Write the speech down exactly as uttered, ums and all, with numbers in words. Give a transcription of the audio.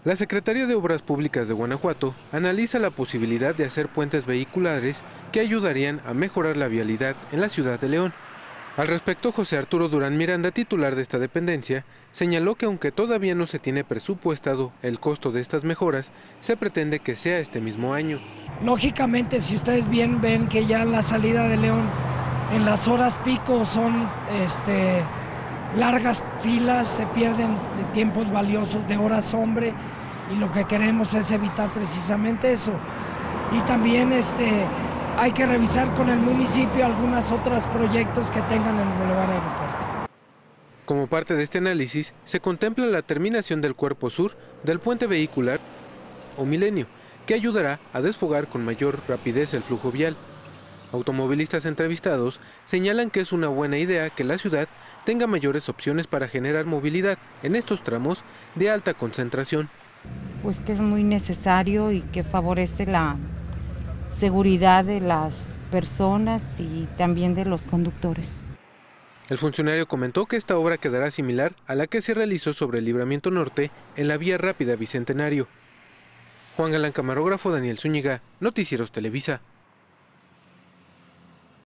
La Secretaría de Obras Públicas de Guanajuato analiza la posibilidad de hacer puentes vehiculares que ayudarían a mejorar la vialidad en la ciudad de León. Al respecto, José Arturo Durán Miranda, titular de esta dependencia, señaló que aunque todavía no se tiene presupuestado el costo de estas mejoras, se pretende que sea este mismo año. Lógicamente, si ustedes bien ven que ya la salida de León en las horas pico son este, largas filas, se pierden de tiempos valiosos de horas hombre, y lo que queremos es evitar precisamente eso. Y también este, hay que revisar con el municipio algunos otros proyectos que tengan en el Boulevard Aeropuerto. Como parte de este análisis, se contempla la terminación del cuerpo sur del puente vehicular o Milenio, que ayudará a desfogar con mayor rapidez el flujo vial. Automovilistas entrevistados señalan que es una buena idea que la ciudad tenga mayores opciones para generar movilidad en estos tramos de alta concentración. Pues que es muy necesario y que favorece la seguridad de las personas y también de los conductores. El funcionario comentó que esta obra quedará similar a la que se realizó sobre el Libramiento Norte en la vía rápida Bicentenario. Juan Galán, camarógrafo Daniel Zúñiga, Noticieros Televisa.